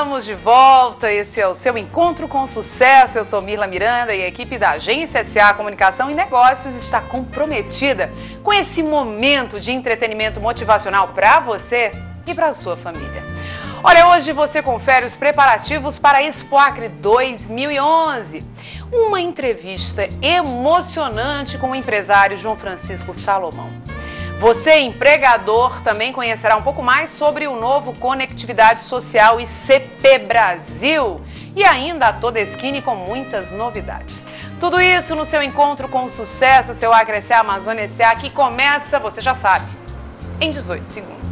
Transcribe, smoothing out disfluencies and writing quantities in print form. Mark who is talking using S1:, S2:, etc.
S1: Estamos de volta, esse é o seu Encontro com Sucesso. Eu sou Mirla Miranda e a equipe da Agência SA Comunicação e Negócios está comprometida com esse momento de entretenimento motivacional para você e para a sua família. Olha, hoje você confere os preparativos para a Expo Acre 2011. Uma entrevista emocionante com o empresário João Francisco Salomão. Você, empregador, também conhecerá um pouco mais sobre o novo Conectividade Social ICP Brasil e ainda a Todeskine com muitas novidades. Tudo isso no seu Encontro com Sucesso, seu Acre SA Amazônia SA, que começa, você já sabe, em 18 segundos.